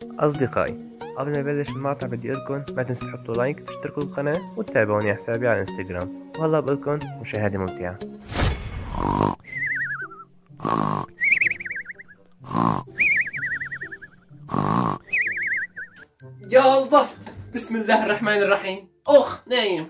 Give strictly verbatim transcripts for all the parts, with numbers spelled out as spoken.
أصدقائي، قبل ما نبلش المقطع بدي أقولكم ما تنسوا تحطوا لايك وتشتركوا بالقناة وتتابعوني على حسابي على الانستغرام. وهلا بقولكم مشاهدة ممتعة. يا الله، بسم الله الرحمن الرحيم. اخ نايم.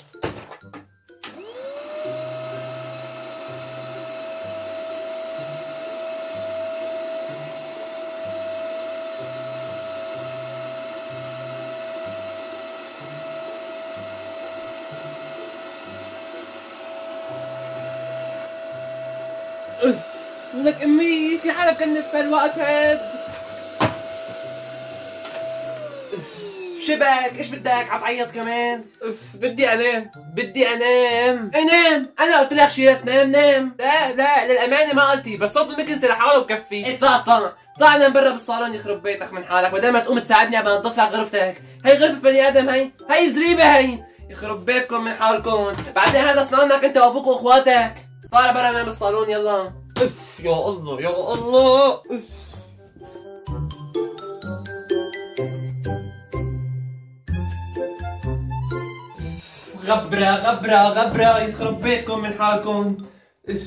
لك امي في حدا بكنس بهالوقت هاد. شبك ايش بدك عتعيط كمان؟ اف بدي انام، بدي انام انام. انا قلت لك شي تنام نام. لا لا للامانه ما قلتي، بس صوت المكنسه لحاله بكفي. ايه طلع طلع طلع نام برا بالصالون يخرب بيتك من حالك، بدل ما تقوم تساعدني عم انظف لك غرفتك. هي غرفه بني ادم، هي هي زريبه، هي يخرب بيتكم من حالكم. بعدين هذا صنانك انت وابوك واخواتك. طالع برا نام بالصالون يلا. اف يا الله يا الله. اف غبرة غبرة غبرة يخرب بيتكم من حالكم. اف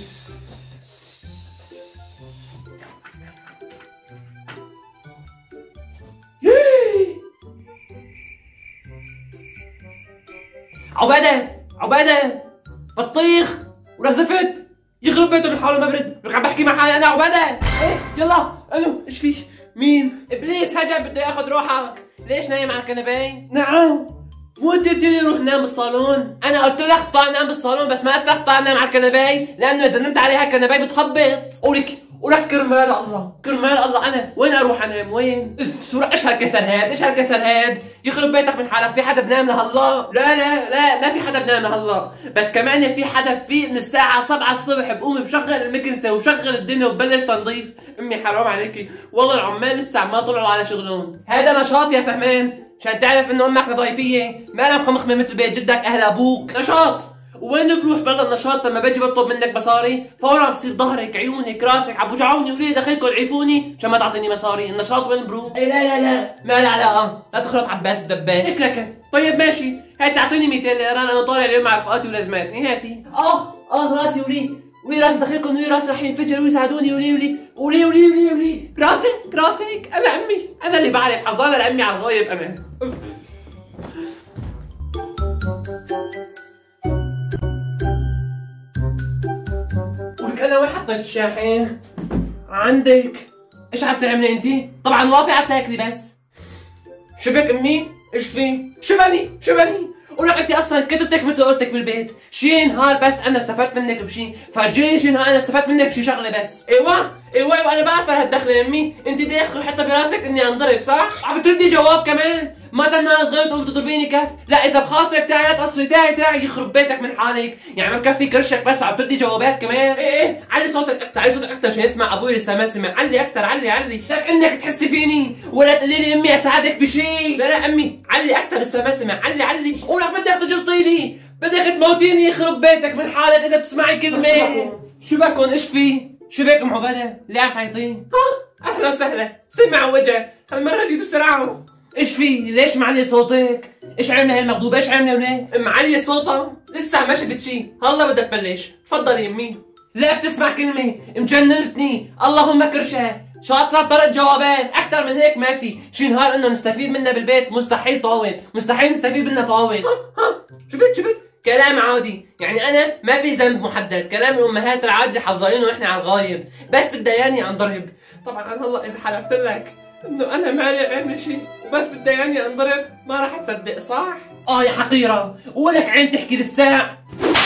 عبادة عبادة بطيخ ولك زفت يخرب بيته من حاله. ما برد لك عم بحكي مع حالي انا. عبادة ايه يلا. الو ايش فيك؟ مين؟ ابليس هجم بده ياخذ روحك. ليش نايم على الكنبايه؟ نعم. مو انت قلت لي روح نام بالصالون؟ انا قلت لك طلع نام بالصالون، بس ما قلت لك طلع نام على الكنبايه، لانه اذا نمت عليها الكنبايه بتخبط. قولك ولك كرمال الله كرمال الله انا وين اروح انام؟ وين؟ اف ايش هالكسر هاد؟ ايش هالكسر هاد؟ يخرب بيتك من حالك. في حدا بنام لهالله؟ لا لا لا ما في حدا بنام لهالله، بس كمان في حدا بفيق من الساعة سبعة الصبح بقوم بشغل المكنسة وبشغل الدنيا وببلش تنظيف. امي حرام عليكي والله، العمال لسه ما طلعوا على شغلهم. هذا نشاط يا فهمان، عشان تعرف انه امك ضيفية ما لها مخمخمة مثل بيت جدك اهل ابوك. نشاط. وين بروح بلا النشاط لما باجي بطلب منك مصاري؟ فورا بصير ظهرك عيونك راسك عم بوجعوني وليه دخلكم تعيفوني عشان ما تعطيني مصاري. النشاط وين بروح؟ اي لا لا لا ما له علاقه، لا تخرط عباس الدبان. هيك لك طيب ماشي، هات تعطيني مئتين ليره انا طالع اليوم مع رفقاتي ولازماتني. هاتي. اه اه راسي ولي ولي راسي دخلكم ولي راسي رح ينفجر ويساعدوني ولي ولي ولي ولي ولي ولي راسك راسك. انا امي انا اللي بعرف حظاظه لامي على الغايب انا. ولك انا وين حطيت الشاحن؟ عندك. ايش عم تعملي انت؟ طبعا وافي عم تاكلي بس. شبك امي؟ ايش في؟ شبني شبني. ولك انت اصلا كتبتك مثل قلتك بالبيت، شي نهار بس انا استفدت منك بشي، فرجيني شي نهار انا استفدت منك بشي شغله بس. ايوه ايوه وانا بعرف هالدخله امي، انت داخل حتى براسك اني انضرب صح؟ عم بتردي جواب كمان، ما تناس غيرت وبتضربيني كف، لا اذا بخاطرك تعي قصري تعي تعي يخرب بيتك من حالك، يعني ما بكفي كرشك بس عم تردي جوابات كمان. ايه ايه علي صوتك اكثر، علي صوتك اكثر عشان يسمع ابوي لسه ما سمع، علي اكثر علي علي، لك انك تحسي فيني ولا تقولي لي امي اساعدك بشي. لا لا امي علي اكثر لسه ما سمع، علي علي. قولك بدك تجلطيني، بدك تموتيني يخرب بيتك من حالك اذا بتسمعي كلمه. شو بكون ايش في؟ شو بك ام عباده؟ ليه عم تعيطين؟ اهلا وسهلا، سمع وجه، هالمرة جيت بسرعة. ايش في؟ ليش معلي صوتك؟ ايش عاملة هي المغضوبة؟ ايش عاملة وليه؟ معلي صوتها؟ لسه ما شفت شي، هلا بدها تبلش، تفضلي يمي. لا بتسمع كلمة، مجننتني، اللهم كرشها، شاطرة برد جوابات، أكثر من هيك ما في، شي نهار إنه نستفيد منها بالبيت مستحيل طاول، مستحيل نستفيد منها طاول. ها ها شفت شفت؟ كلام عادي، يعني أنا ما في ذنب محدد، كلام الأمهات العادي اللي حافظينه ونحن على الغايب، بس بدياني أنضرب. طبعا أنا هلا إذا حلفت لك إنه أنا مالي أعمل شيء وبس بدياني أنضرب ما راح تصدق صح؟ آه يا حقيرة، ولك عين تحكي للساع.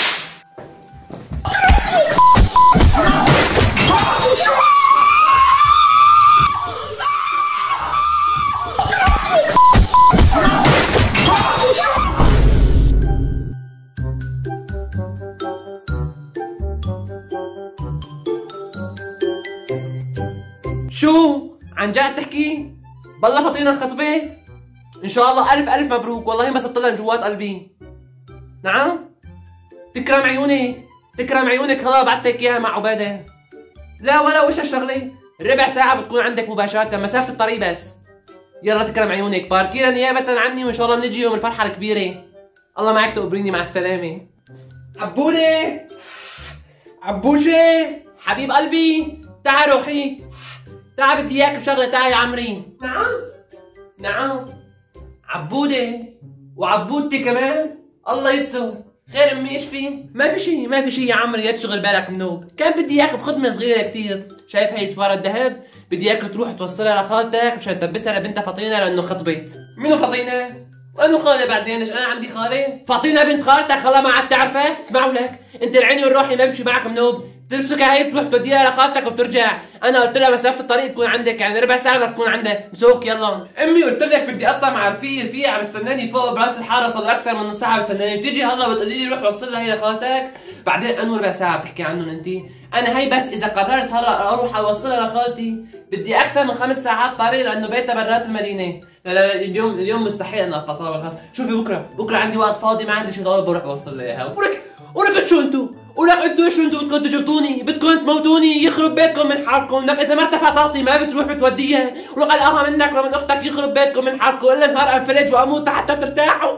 شو؟ عن جد تحكي؟ بالله فاطينا انخطبت؟ ان شاء الله الف الف مبروك، والله ما سطلها جوات قلبي. نعم؟ تكرم عيونك، تكرم عيونك، هلا بعتك اياها مع عباده. لا ولا وش هالشغله؟ ربع ساعة بتكون عندك مباشرة، مسافة الطريق بس. يلا تكرم عيونك، باركينا نيابة عني وان شاء الله بنجي يوم الفرحة الكبيرة. الله معك تقبريني، مع السلامة. عبودة عبوشة حبيب قلبي، تعا روحي، تعا بدي اياك بشغلة، تعا يا عمري. نعم نعم عبودة وعبودتي كمان. الله يستر. خير امي ايش في؟ ما في شيء ما في شيء يا عمري، لا تشغل بالك منوب. كان بدي اياك بخدمة صغيرة كثير. شايف هي سوارة الذهب؟ بدي اياك تروح توصلها لخالتك مشان تلبسها لبنتها فطينة لانه خطبت. منو فطينة؟ وانو خالة بعدين؟ ايش انا عندي خالة؟ فاطينة بنت خالتك خلا ما عاد تعرفها؟ اسمعوا لك، انت العيني والروحي ما بمشي معك منوب، بتمسكها هي بتروح توديها لخالتك وبترجع، انا قلت لها مسافة الطريق تكون عندك، يعني ربع ساعة بتكون عندك، مسوك يلا. امي قلت لك بدي اطلع مع رفيق، رفيق عم يستناني فوق براس الحارة صار اكثر من نص ساعة بستناني، بتيجي هلا بتقولي لي روح وصلها هي لخالتك، بعدين انو ربع ساعة بتحكي عنهم انت؟ انا هي بس اذا قررت هلا اروح اوصلها لخالتي بدي اكثر من خمس ساعات طريق لانه بيتها برات المدينة. لا لا لا اليوم اليوم مستحيل ان اتطاول خلاص. شوفي بكره بكره عندي وقت فاضي ما عندي شغل بروح اوصل لها اياها. ولك ولك شو انتو؟ ولك انتو شو انتو بدكم تجلطوني؟ بدكم تموتوني؟ يخرب بيتكم من حالكم، لك اذا ما ارتفع طاقتي ما بتروح بتوديها، ولك القاها منك ومن اختك يخرب بيتكم من حالكم الا نهار انفلج واموت حتى ترتاحوا.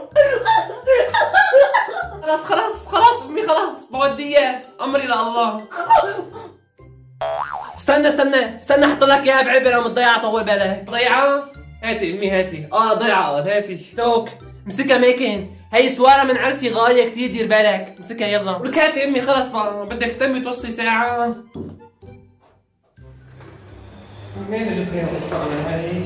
خلاص خلاص خلاص امي خلاص بودي اياه، امري لله. استنى استنى استنى احط لك اياها بعبره متضيعه طول بالك. ضيعه؟ هاتي امي هاتي. اه ضيعه هاتي. توك امسكها ميكن، هي سواره من عرسي غاليه كثير دير بالك، امسكها يلا. ولك هاتي امي خلص بقى بدك تمي توصي ساعه. منين جبت لي هالقصه انا هاي؟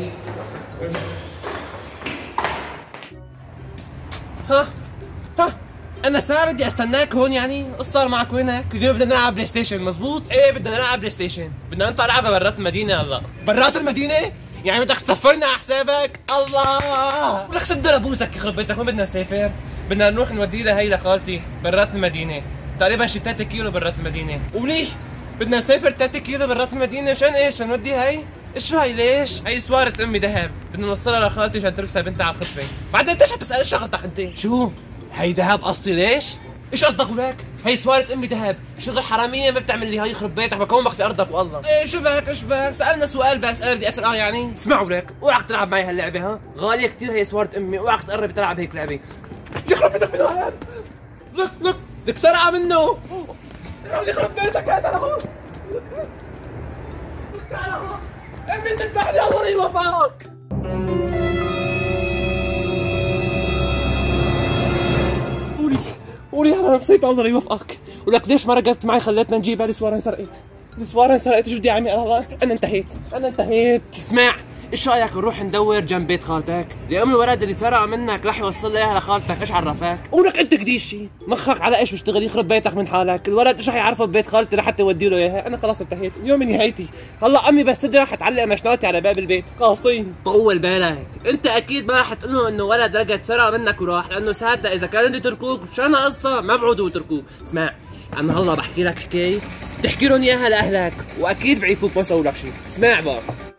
ها ها انا ساعة بدي استناك هون يعني؟ ايش صار معك وينك؟ اليوم بدنا نلعب بلاي ستيشن مزبوط؟ ايه بدنا نلعب بلاي ستيشن، بدنا نطلع لعبة برات المدينة هلا. برات المدينة؟ يعني بدك تسفرنا على حسابك؟ الله! بدك سد لابوسك يخرب بيتك، وين بدنا نسافر؟ بدنا نروح نودي لها هي لخالتي برات المدينة، تقريبا شي ثلاثة كيلو برات المدينة، وليه؟ بدنا نسافر ثلاثة كيلو برات المدينة مشان ايش؟ نوديها هي؟ ايش شو هي ليش؟ هي سوارة امي ذهب، بدنا نوصلها لخالتي عشان تلبسها بنتها على الخطبة، بعدين انت شو بتسأل شغلتك انت؟ شو؟ هي ذهب قصدي ليش؟ ايش قصدك ولاك؟ هي سوارة امي ذهب، شغل حرامية ما بتعمل لي هي يخرب بيتك بكون بخفي ارضك والله. ايه شو بك ايش بك؟ سألنا سؤال بس انا بدي اسأل اه يعني؟ اسمعوا لك، اوعك تلعب معي هاللعبة ها؟ غالية كثير هي سوارة امي، اوعك تقرب تلعب هيك لعبة. يخرب بيتك من هاد. لك لك لك سرقة منه. يخرب بيتك هذا لهون. تعال هون. امي تذبحني الله يوفقك. قولي قولي انا مصيبة الله يوفقك، ولك ليش ما رقدت معي خليتنا نجيبها؟ السوارة انسرقت، السوارة انسرقت، شو بدي اعمل؟ انا انا انتهيت انا انتهيت. اسمع ايش رايك نروح ندور جنب بيت خالتك؟ لأم الولد اللي سرق منك راح يوصل اياها لخالتك، ايش عرفك؟ ولك انت قديشي مخك على ايش بيشتغل؟ يخرب بيتك من حالك، الولد ايش رح يعرفه ببيت خالتي لحتى يودي له اياها؟ انا خلاص انتهيت، اليوم نهايتي، هلا امي بس تدري رح تعلق مشنوقتي على باب البيت، خالصين. طول بالك، انت اكيد ما رح تقول له انه ولد رقد سرق منك وراح، لانه ساعتها اذا كان بده يتركوك مشان قصه ما بعودوا يتركوك. اسمع انا هلا بحكي لك حكايه بتحكي لهم اياها لاهلك واكيد بعيفوك ما سووا لك شيء. اسمع بقى،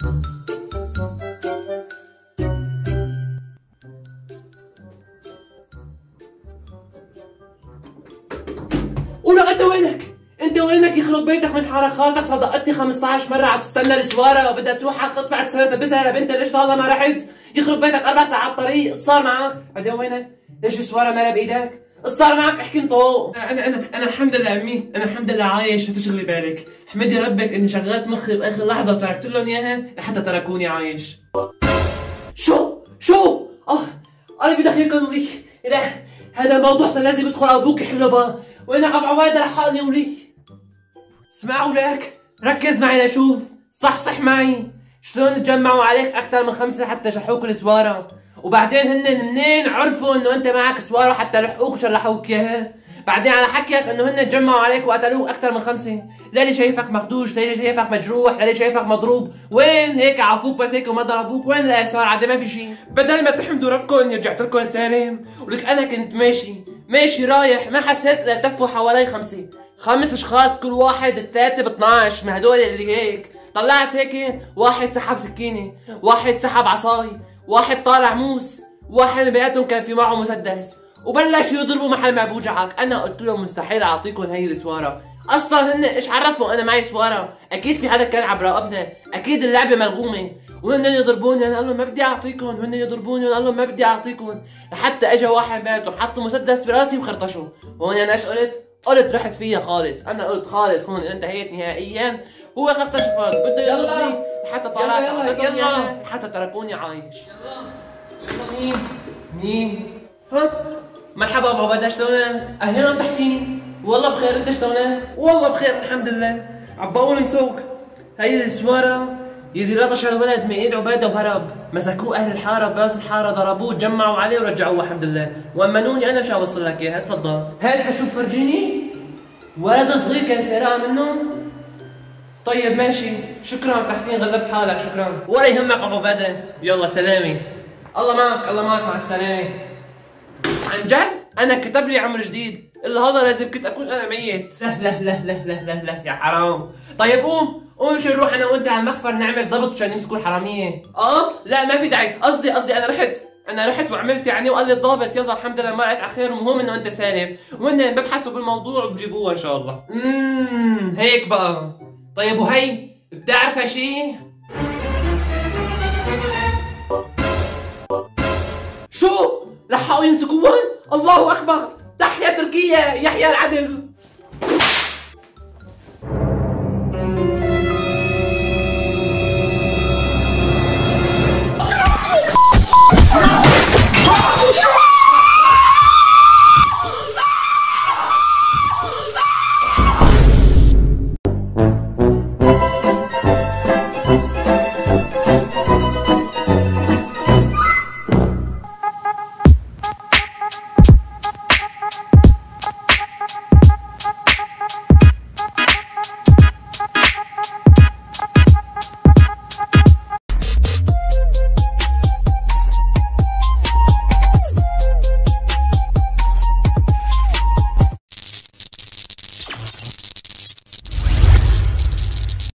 ولك انت وينك؟ انت وينك يخرب بيتك من حالك؟ خالتك صدقتني خمسطعش مرة عم تستنى السوارة وبدها تروح على الخط بعد سنة تلبسها لبنتها، ليش والله ما رحت؟ يخرب بيتك أربع ساعات طريق، صار معك؟ بعدين وينك؟ ليش السوارة مالها بإيدك؟ صار معك؟ احكي انطق. انا انا انا الحمد لله عمي، انا الحمد لله عايش، لا تشغلي بالك، احمدي ربك اني شغلت مخي باخر لحظة وتركت لهم اياها لحتى تركوني عايش. شو؟ شو؟ اه قلبي دقيقة ولي، لا هذا الموضوع صار لازم يدخل ابوك يحله بقى، وانا عم عوايد لحقني ولي. اسمعوا لك، ركز معي لشوف، صحصح معي، شلون تجمعوا عليك اكثر من خمسة حتى شحوك السوارة، وبعدين هن منين عرفوا انه انت معك سوارة حتى لحقوك وشلحوك اياها؟ بعدين على حكيك انه هن تجمعوا عليك وقتلوك اكثر من خمسة، ليلي شايفك مخدوش، ليلي شايفك مجروح، ليلي شايفك مضروب، وين هيك عافوك بس هيك وما ضربوك؟ وين الاثار؟ عاد ما في شيء، بدل ما تحمدوا ربكم اني رجعت لكم سالم، ولك انا كنت ماشي ماشي رايح ما حسيت الا تفوا حوالي خمسة، خمس اشخاص كل واحد ثلاثة ب اثنعش من هدول اللي هيك، طلعت هيك واحد سحب سكينة، واحد سحب عصاي، واحد طالع موس، واحد بيناتهم كان في معه مسدس، وبلشوا يضربوا محل ما بوجعك. انا قلت لهم مستحيل اعطيكم هي السواره، اصلا هن ايش عرفوا انا معي سواره؟ اكيد في حدا كان عم براقبنا، اكيد اللعبه ملغومه، وهن يضربوني انا قال لهم ما بدي اعطيكم، وهن يضربوني انا قال لهم ما بدي اعطيكم، لحتى اجى واحد بعتهم حطوا مسدس براسي وخرطشوا. هون انا ايش قلت؟ قلت رحت فيها خالص، انا قلت خالص هون انتهيت نهائيا. هو خرطش فاض بده يضربني حتى طلعت اعطيتهم اياها حتى تركوني عايش. يلا مين؟ مين؟ ها؟ مرحبا ابو عبيده شلونك؟ اهلا تحسين، والله بخير انت شلونك؟ والله بخير الحمد لله. عباول مسوق هي السواره يلي لطش الولد من ايد عبيده وهرب، مسكوه اهل الحاره براس الحاره ضربوه جمعوا عليه ورجعوه الحمد لله، وامنوني انا شو اوصل لك اياها. تفضل هيك شوف فرجيني ولد صغير كان سرقه منه. طيب ماشي شكرا تحسين غلبت حالك شكرا. ولا يهمك ابو عبيده، يلا سلامي. الله معك الله معك مع السلامه. عن جد انا كتب لي عمر جديد، الا هذا لازم كنت اكون انا ميت. لا لا لا لا لا لا, لا يا حرام. طيب قوم قوم مش نروح انا وانت على المخفر نعمل ضبط عشان يمسكوا الحراميه. اه لا ما في داعي، قصدي قصدي انا رحت انا رحت وعملت يعني وقال لي الضابط يلا الحمد لله مرقت على خير، المهم انه انت سالم، وهن ببحثوا بالموضوع وبجيبوها ان شاء الله. اممم هيك بقى. طيب وهي بتعرف هالشي؟ شو؟ لحقوا يمسكوهن؟ الله اكبر، تحيا تركيا، يحيى العدل.